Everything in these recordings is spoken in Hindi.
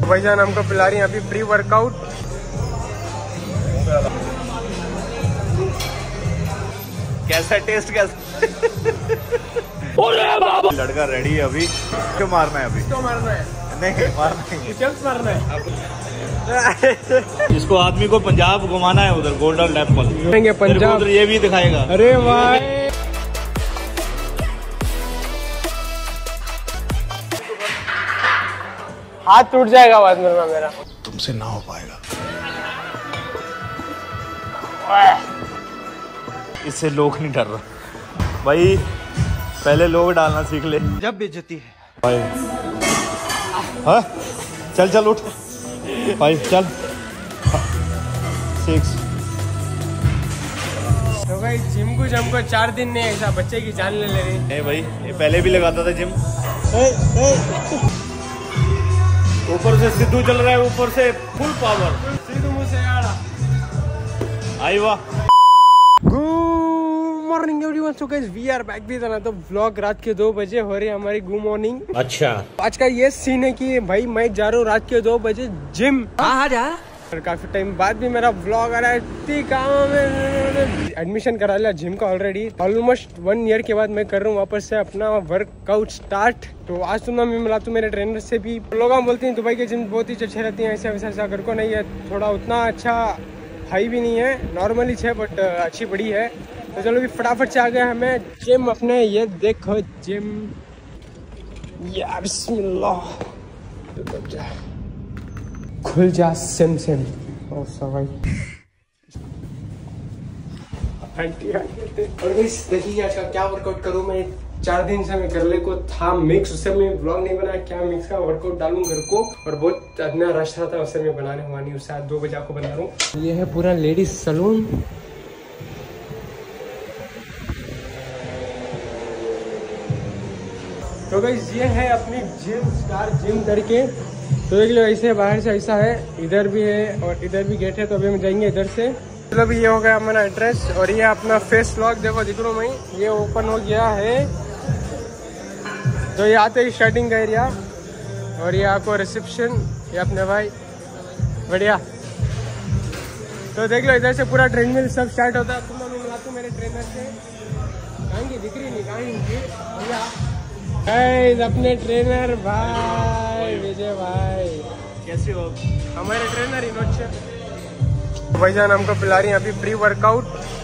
भाईजान हमको पिला रही है अभी प्री वर्कआउट। कैसा टेस्ट कैसा? लड़का रेडी है अभी। क्यों मारना है अभी? क्यों मारना है? नहीं मारना है, चम्स मारना है। इसको आदमी को पंजाब घुमाना है, उधर गोल्डन टेम्पल पंजाब ये भी दिखाएगा। अरे भाई हाथ टूट जाएगा बाद में मेरा। तुमसे ना हो पाएगा। इससे लोग नहीं डर रहा भाई, पहले लोग डालना सीख ले जब बेइज्जती है भाई। हाँ चल चल उठ भाई चल। 6 तो भाई जिम को हमको 4 दिन नहीं ऐसा बच्चे की जान ले रही। नहीं भाई ये पहले भी लगाता था जिम। ऊपर से सिद्धू चल रहा है, ऊपर से फुल पावर। सिद्धू मुझसे आड़ा आई वाह। Good morning everyone. So guys we are back with another vlog. रात के 2 बजे हो रही है हमारी गुड मॉर्निंग। अच्छा आज का ये सीन है कि भाई मैं जा रहा हूँ रात के 2 बजे जिम। हाँ जा। और काफी टाइम बाद भी मेरा व्लॉग आ रहा है। काम में एडमिशन करा लिया जिम का ऑलरेडी। ऑलमोस्ट 1 ईयर के बाद मैं कर रहा हूँ वापस से अपना वर्कआउट स्टार्ट। तो आज तुम मैं मिला तो मेरे ट्रेनर से भी। लोग बोलते हैं दुबई के जिम बहुत ही अच्छे रहती हैं, ऐसा वैसा ऐसा करको नहीं है। थोड़ा उतना अच्छा हाई भी नहीं है, नॉर्मली है बट अच्छी बड़ी है। तो चलो भी फटाफट से आ गए हमें जिम अपने। ये देखो जिम या बिस्मिल्लाह। खुल जा सेम सेम। ओ सवाई और देखिए आज का क्या वर्कआउट करूँ मैं। 4 दिन से मैं करले को था मिक्स, उससे मैं ब्लॉग नहीं बनाया क्या मिक्स का वर्कआउट डालूं घर को। और बहुत अपना रश रहा था उससे मैं बनाने हुआ नहीं। उससे आज 2 बजे आपको बना रहा हूँ। ये है पूरा लेडीज सलून। तो गाइस ये है अपनी जिम स्टार जिम करके। तो देख लो ऐसे बाहर से ऐसा है, इधर भी है और इधर भी गेट है। तो अभी हम जाएंगे इधर से। मतलब ये हो गया हमारा एड्रेस और ये अपना फेस लॉक देखो दिख रहा हूँ मैं। ये ओपन हो गया है। तो ये आते ही स्टार्टिंग का एरिया और ये आपको रिसेप्शन। ये अपने भाई बढ़िया। तो देख लो इधर से पूरा ट्रेडमिल सब स्टार्ट होता है। तुम मैं मिलाता हूँ मेरे ट्रेनर से। कहेंगे दिख रही नहीं कहेंगे भैया अपने ट्रेनर भाई विजय भाई। कैसे हो? हमारे ट्रेनर इनोच भाईजान हमको पिला रही है अभी प्री वर्कआउट।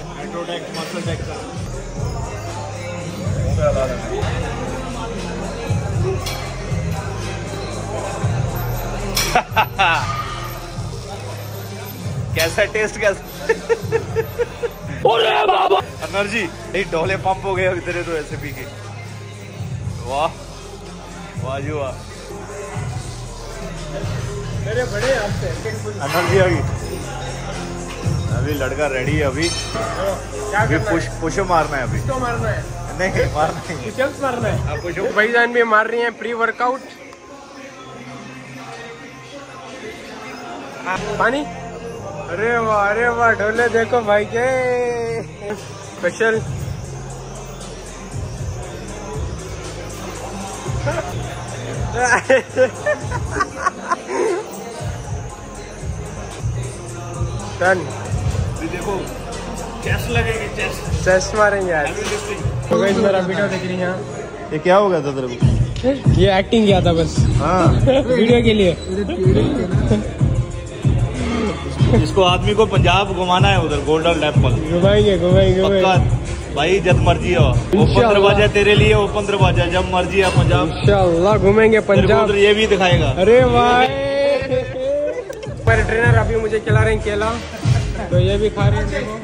कैसा टेस्ट कैसा? बाबा एनर्जी नहीं डोले पंप हो गए तेरे तो ऐसे पी के। वाह वाह जी वाह। मेरे बड़े आपसे एनर्जी आ गई। अभी लड़का रेडी है अभी। अभी पुश मारना है अभी। तो मारना है? नहीं मारना है, पुशअप्स मारना है। भाईजान भी मार रही हैं प्री वर्कआउट। पानी अरे वाह ढोले देखो भाई के स्पेशल। डन। देखो चेस्ट लगेगी, चेस्ट मारेंगे यार। तो गाइस मेरा वीडियो देख रही हैं। ये क्या हो गया था तेरे को? ये एक्टिंग किया था बस। हाँ वीडियो के लिए। इसको आदमी को पंजाब घुमाना है, उधर गोल्डन टेम्पल घुमाएंगे भाई जब मर्जी हो। ओपन दरवाजा तेरे लिए, ओपन दरवाजा जब मर्जी है पंजाब। इंशाल्लाह घूमेंगे पंजाब। ये भी दिखाएगा। अरे भाई मेरे ट्रेनर अभी मुझे खिला रहे हैं केला, तो ये भी खा रहे हैं।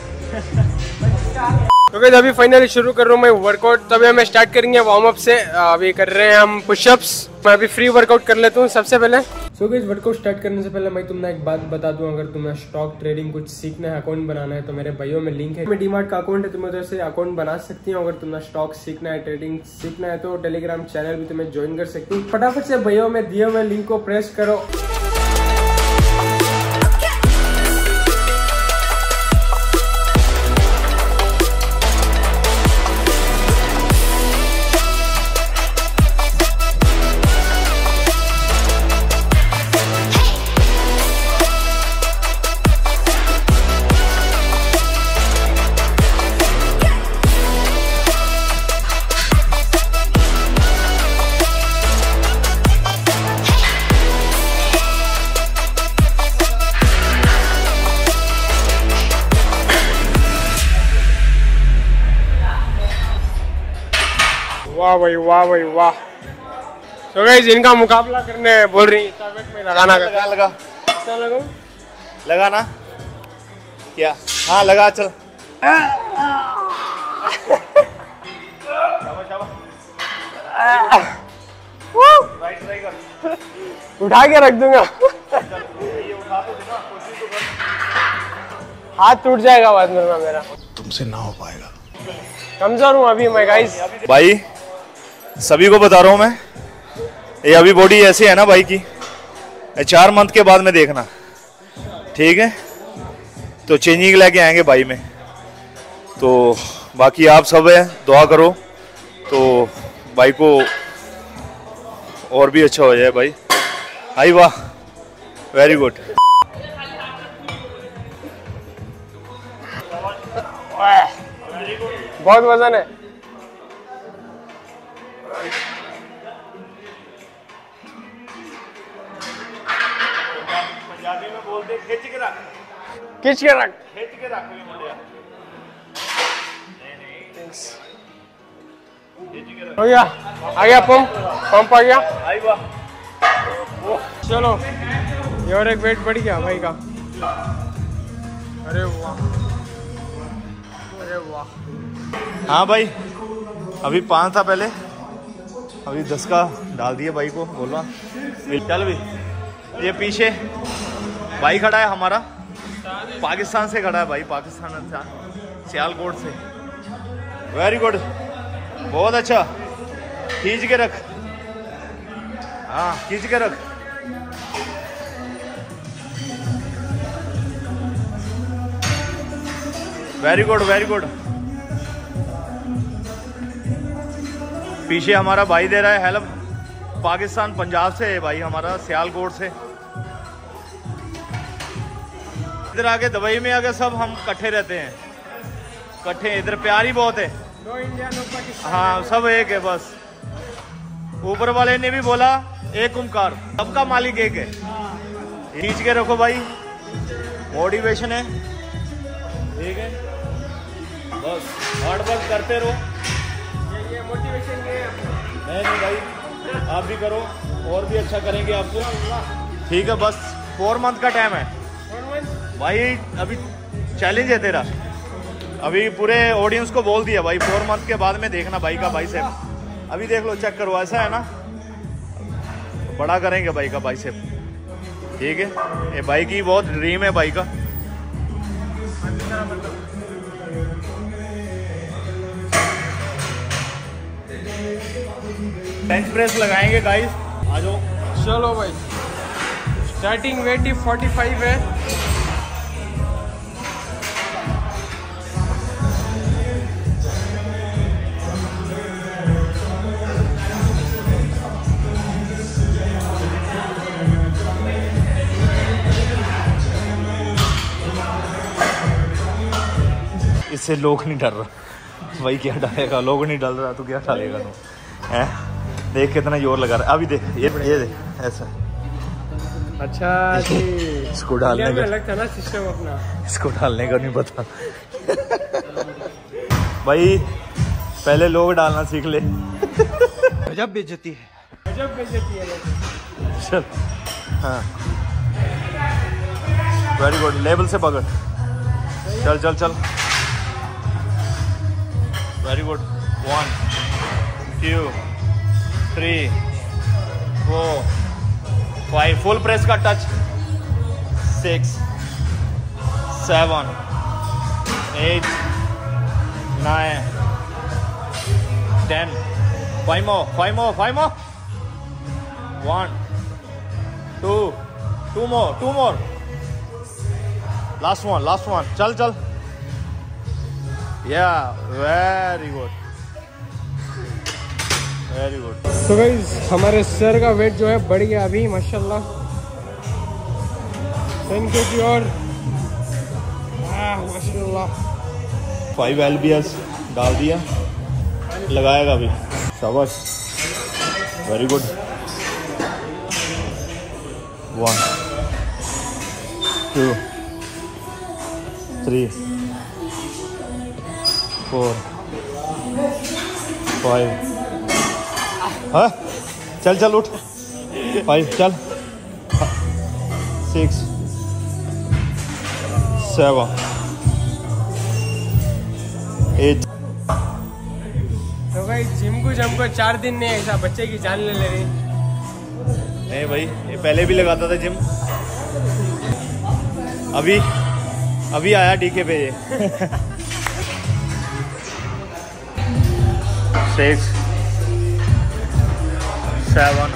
तो गाइस अभी फाइनली शुरू कर रहा हूँ मैं वर्कआउट। तभी हमें स्टार्ट करेंगे वार्म अप से। अभी कर रहे हैं हम पुशअप्स। मैं अभी फ्री वर्कआउट कर लेता हूँ सबसे पहले। सो गाइस वर्कआउट स्टार्ट करने से पहले मैं तुमने एक बात बता दूं, अगर तुम्हें स्टॉक ट्रेडिंग कुछ सीखना है, अकाउंट बनाना है, तो मेरे बायो में लिंक है। मैं डीमार्ट का अकाउंट है, तुम उधर से अकाउंट बना सकती हो। अगर तुम्हें स्टॉक सीखना है, ट्रेडिंग सीखना है, तो टेलीग्राम चैनल भी तुम्हें ज्वाइन कर सकती हो। फटाफट से बायो में दिए हुए लिंक को प्रेस करो। वाह भाई वाह भाई वाह। तो गाइस इनका मुकाबला करने बोल रही में लगाना लगा लगा लगाऊं लगा ना क्या? हाँ लगा चल। उठा के रख दूंगा। हाथ टूट जाएगा बाद में ना मेरा। तुमसे ना हो पाएगा। कमजोर हूँ अभी मैं गाइस। भाई सभी को बता रहा हूँ मैं, ये अभी बॉडी ऐसी है ना भाई की, 4 मंथ के बाद में देखना, ठीक है? तो चेंजिंग लेके आएंगे भाई में। तो बाकी आप सब है दुआ करो तो भाई को और भी अच्छा हो जाए भाई। आई वाह, वेरी गुड। बहुत वजन है। पंजाबी में बोलते खींच के रख, खींच के रख, खींच के रख। हो गया, आ गया पंप आ गया। आई वाह। चलो ये और एक वेट बढ़ गया भाई का। अरे वाह, अरे वाह। हाँ भाई अभी 5 था पहले, अभी 10 का डाल दिया भाई को। बोलवा चल भी। ये पीछे भाई खड़ा है हमारा, पाकिस्तान से खड़ा है भाई, पाकिस्तान सियालकोट से। वेरी गुड, बहुत अच्छा। खींच के रख, हाँ खींच के रख। Very good very good. पीछे हमारा भाई दे रहा है हेल्प, पाकिस्तान पंजाब से है भाई हमारा, सियालकोट से। इधर आके दुबई में आके सब हम इकट्ठे रहते हैं, इकट्ठे। इधर प्यार ही बहुत है। दो इंडिया दो पाकिस्तान। हाँ सब एक है बस। ऊपर वाले ने भी बोला एक ओमकार, सबका मालिक एक है। खींच के रखो भाई, मोटिवेशन है, ठीक है? बस हार्ड वर्क करते रहो। ये मोटिवेशन नहीं भाई आप भी करो और भी अच्छा करेंगे आपको, ठीक है? बस 4 मंथ का टाइम है भाई, अभी चैलेंज है तेरा। अभी पूरे ऑडियंस को बोल दिया भाई 4 मंथ के बाद में देखना भाई का बाइसेप। अभी देख लो, चेक करो, ऐसा है ना, बड़ा करेंगे भाई का बाइसेप, ठीक है? ये भाई की बहुत ड्रीम है भाई का। बेंच प्रेस लगाएंगे गाइस, आ जाओ। चलो भाई, स्टार्टिंग वेट ही 45 है। इससे लोग नहीं डर रहा भाई, क्या डालेगा? लोग नहीं डल रहा तो क्या डालेगा तू? हैं देख कितना जोर लगा रहा है। अभी देख ये देख ऐसा। अच्छा जी, इसको डालने का अलग था ना सिस्टम अपना, इसको डालने का नहीं पता भाई। पहले लोग डालना सीख ले। गजब बेइज्जती है, गजब बेइज्जती है। चल हाँ वेरी गुड, लेवल से पकड़। चल चल चल, वेरी गुड। 1 2 3 4 5 फुल प्रेस का touch. 6 7 8 9 10 5 more 5 more 5 more 1 2 more last one चल चल। Yeah, very good. तो गाइस हमारे सर का वेट जो है बढ़ गया अभी माशाल्लाह 10 kg और माशाल्लाह 5 LBS डाल दिया, लगाएगा अभी। शाबाश, वेरी गुड। 1 2 3 4 5 हाँ चल चल उठ 5 चल 6 7 8। तो भाई जिम को हमको 4 दिन नहीं ऐसा बच्चे की जान ले रही। नहीं भाई ये पहले भी लगाता था जिम, अभी आया डीके पे ये 6 7।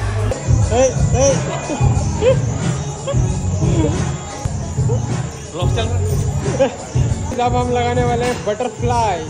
अब हम लगाने वाले हैं बटरफ्लाई।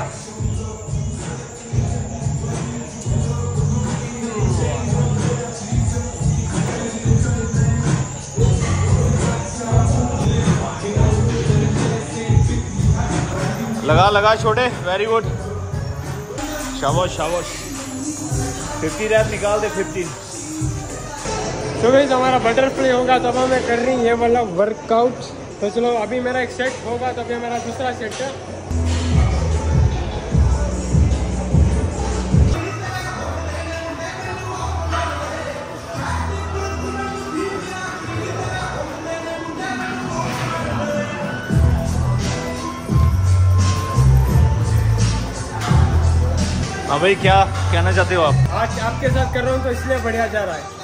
लगा छोटे, वेरी गुड, शाबाश शाबाश। 50 रैप निकाल दे 15। तो भाई हमारा बटरफ्लाई होगा तब हमें कर रही है वाला वर्कआउट। तो चलो अभी मेरा एक सेट होगा तो अभी मेरा दूसरा सेट है। हाँ भाई क्या कहना चाहते हो आप? आज आपके साथ कर रहा हूँ तो इसलिए बढ़िया जा रहा है।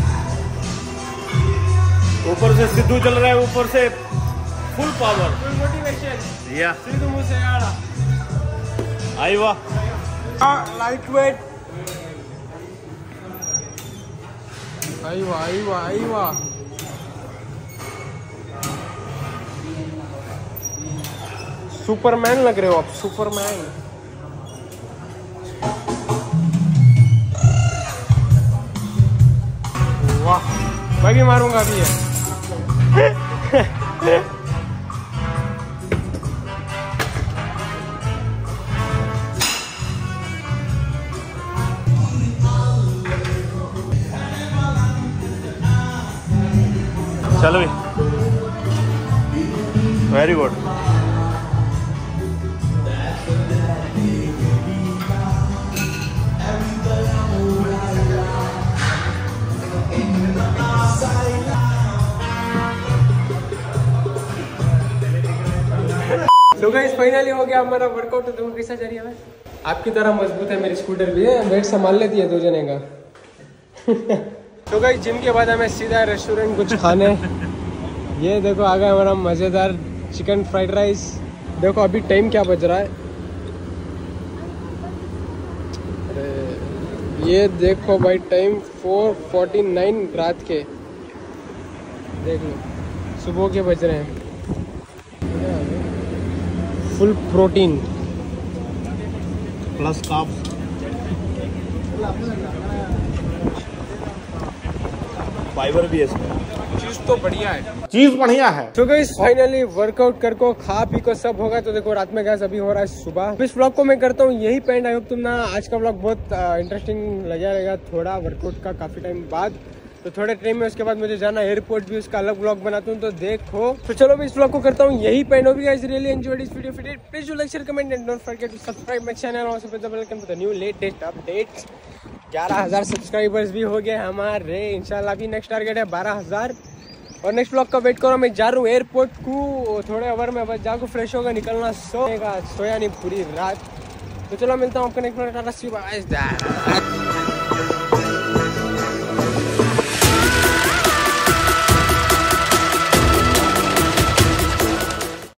ऊपर से सिद्धू चल रहा है, ऊपर से फुल पावर, फुल मोटिवेशन। या सिद्धू मुझसे आड़ा आई वाह, लाइट वेट। आई वाह आई वाह आई वाह। सुपरमैन लग रहे हो आप, सुपरमैन। वाह मैं भी मारूंगा अभी ये। चलो भाई, वेरी गुड। तो गाइस फाइनली हो गया हमारा वर्कआउट। तो देखो कैसा जा रही है भाई, आपकी तरह मजबूत है मेरी स्कूटर भी है, वेट संभाल लेती है 2 जने का। तो गाइस जिम के बाद हमें सीधा रेस्टोरेंट कुछ खाने। ये देखो आ गया हमारा मजेदार चिकन फ्राइड राइस। देखो अभी टाइम क्या बज रहा है, अरे ये देखो भाई टाइम 4:49 रात के। देख लो सुबह के बज रहे हैं। Full protein plus carb, fibre भी है इसमें। चीज तो बढ़िया है, चीज बढ़िया है। तो गाइस फाइनली वर्कआउट कर को खा पी को सब होगा। तो देखो रात में गैस अभी हो रहा है सुबह। इस व्लॉग को मैं करता हूँ यही पेंड। आई होप तुम ना आज का व्लॉग बहुत इंटरेस्टिंग लगा रहेगा, थोड़ा वर्कआउट का काफी टाइम बाद। तो थोड़े टाइम में उसके बाद मुझे जाना एयरपोर्ट भी, उसका अलग व्लॉग बनाता हूँ तो देखो। तो चलो मैं इस व्लॉग को करता हूँ यही पेंड। होगी guys really enjoyed this video, please do like share comment and don't forget to subscribe my channel और press the bell icon for the new latest updates. 11,000 subscribers भी हो गए हमारे इंशाल्लाह। अभी नेक्स्ट टारगेट है 12,000। और नेक्स्ट व्लॉग का वेट करो। मैं जा रहा हूँ एयरपोर्ट को, थोड़े ओवर में बस जाकर फ्रेश होकर निकलना, सोएगा सोया नहीं पूरी रात। तो चलो मिलता हूँ आपको नेक्स्ट।